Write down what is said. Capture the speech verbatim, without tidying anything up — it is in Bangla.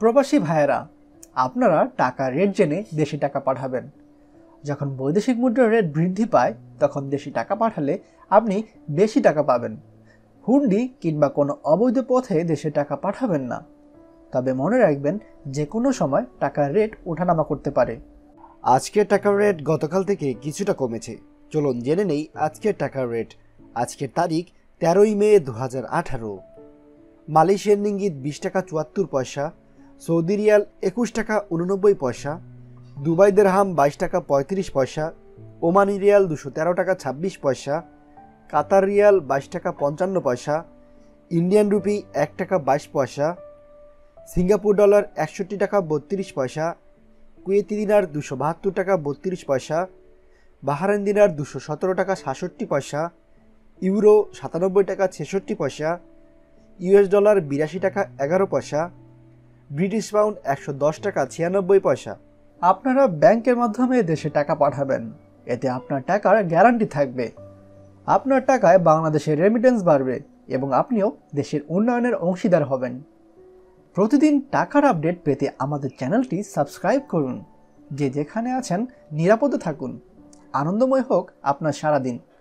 প্রবাসী ভাইয়েরা, আপনারা টাকা রেট জেনে দেশে টাকা পাঠাবেন। যখন বৈদেশিক মুদ্রার রেট বৃদ্ধি পায় তখন দেশে টাকা পাঠালে আপনি বেশি টাকা পাবেন। হুন্ডি কিংবা কোনো অবৈধ পথে দেশে টাকা পাঠাবেন না। তবে মনে রাখবেন, যে কোনো সময় টাকার রেট ওঠানামা করতে পারে। আজকের টাকার রেট গতকাল থেকে কিছুটা কমেছে। চলুন জেনে নেই আজকের টাকার রেট। আজকের তারিখ তেরোই মে দু হাজার আঠারো। মালয়েশিয়ান রিঙ্গিত বিশ টাকা চুয়াত্তর পয়সা, সৌদি রিয়াল একুশ টাকা উননব্বই পয়সা, দুবাই দিরহাম বাইশ টাকা পঁয়ত্রিশ পয়সা, ওমানি রিয়াল দুশো তেরো টাকা ছাব্বিশ পয়সা, কাতার রিয়াল বাইশ টাকা পঞ্চান্ন পয়সা, ইন্ডিয়ান রুপি এক টাকা বাইশ পয়সা, সিঙ্গাপুর ডলার একষট্টি টাকা বত্রিশ পয়সা, কুয়েতি দিনার দুশো বাহাত্তর টাকা বত্রিশ পয়সা, বাহারাইন দিনার দুশো সতেরো টাকা সাতষট্টি পয়সা, ইউরো সাতানব্বই টাকা ছেষট্টি পয়সা, ইউএস ডলার বিরাশি টাকা এগারো পয়সা, ব্রিটিশ পাউন্ড একশো দশ টাকা ছিয়ানব্বই পয়সা। আপনারা ব্যাংকের মাধ্যমে দেশে টাকা পাঠাবেন, এতে আপনার টাকার গ্যারান্টি থাকবে। আপনার টাকায় বাংলাদেশের রেমিটেন্স বাড়বে এবং আপনিও দেশের উন্নয়নের অংশীদার হবেন। প্রতিদিন টাকার আপডেট পেতে আমাদের চ্যানেলটি সাবস্ক্রাইব করুন। যে যেখানে আছেন নিরাপদে থাকুন। আনন্দময় হোক আপনার সারাদিন।